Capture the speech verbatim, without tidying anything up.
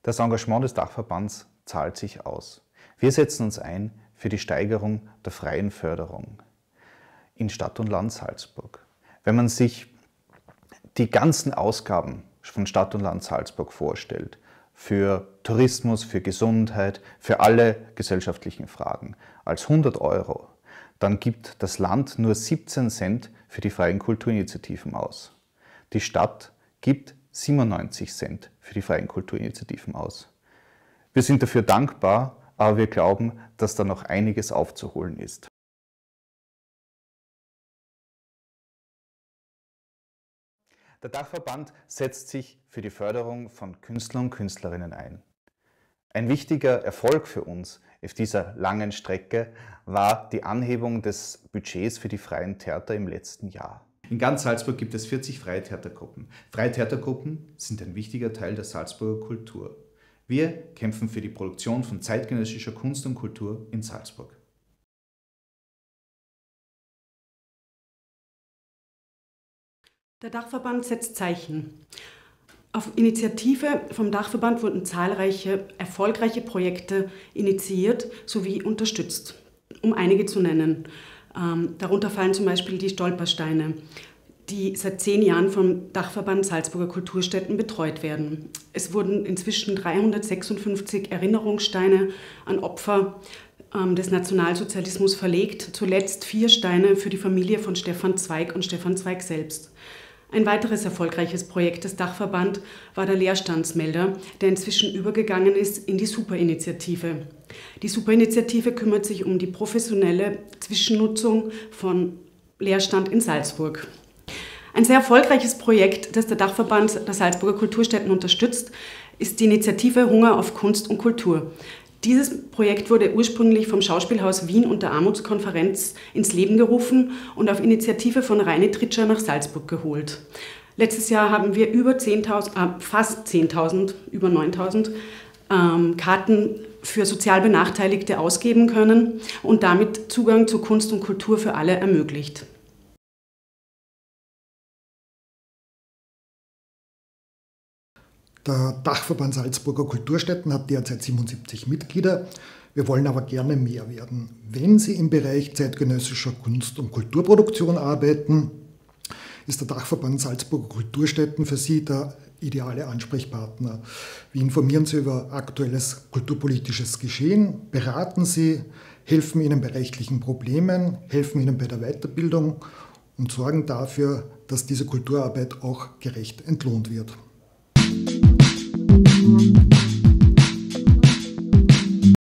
Das Engagement des Dachverbands zahlt sich aus. Wir setzen uns ein für die Steigerung der freien Förderung in Stadt und Land Salzburg. Wenn man sich die ganzen Ausgaben von Stadt und Land Salzburg vorstellt, für Tourismus, für Gesundheit, für alle gesellschaftlichen Fragen, als hundert Euro, dann gibt das Land nur siebzehn Cent für die freien Kulturinitiativen aus. Die Stadt gibt siebenundneunzig Cent für die freien Kulturinitiativen aus. Wir sind dafür dankbar, aber wir glauben, dass da noch einiges aufzuholen ist. Der Dachverband setzt sich für die Förderung von Künstlern und Künstlerinnen ein. Ein wichtiger Erfolg für uns auf dieser langen Strecke war die Anhebung des Budgets für die freien Theater im letzten Jahr. In ganz Salzburg gibt es vierzig freie Theatergruppen. Freie Theatergruppen sind ein wichtiger Teil der Salzburger Kultur. Wir kämpfen für die Produktion von zeitgenössischer Kunst und Kultur in Salzburg. Der Dachverband setzt Zeichen. Auf Initiative vom Dachverband wurden zahlreiche erfolgreiche Projekte initiiert sowie unterstützt, um einige zu nennen. Ähm, darunter fallen zum Beispiel die Stolpersteine, die seit zehn Jahren vom Dachverband Salzburger Kulturstätten betreut werden. Es wurden inzwischen dreihundertsechsundfünfzig Erinnerungssteine an Opfer ähm, des Nationalsozialismus verlegt, zuletzt vier Steine für die Familie von Stefan Zweig und Stefan Zweig selbst. Ein weiteres erfolgreiches Projekt des Dachverbands war der Leerstandsmelder, der inzwischen übergegangen ist in die Superinitiative. Die Superinitiative kümmert sich um die professionelle Zwischennutzung von Leerstand in Salzburg. Ein sehr erfolgreiches Projekt, das der Dachverband der Salzburger Kulturstätten unterstützt, ist die Initiative Hunger auf Kunst und Kultur. Dieses Projekt wurde ursprünglich vom Schauspielhaus Wien und der Armutskonferenz ins Leben gerufen und auf Initiative von Reini Tritscher nach Salzburg geholt. Letztes Jahr haben wir über zehntausend, äh, fast zehntausend, über neuntausend ähm, Karten für sozial Benachteiligte ausgeben können und damit Zugang zu Kunst und Kultur für alle ermöglicht. Der Dachverband Salzburger Kulturstätten hat derzeit siebenundsiebzig Mitglieder. Wir wollen aber gerne mehr werden. Wenn Sie im Bereich zeitgenössischer Kunst- und Kulturproduktion arbeiten, ist der Dachverband Salzburger Kulturstätten für Sie der ideale Ansprechpartner. Wir informieren Sie über aktuelles kulturpolitisches Geschehen, beraten Sie, helfen Ihnen bei rechtlichen Problemen, helfen Ihnen bei der Weiterbildung und sorgen dafür, dass diese Kulturarbeit auch gerecht entlohnt wird.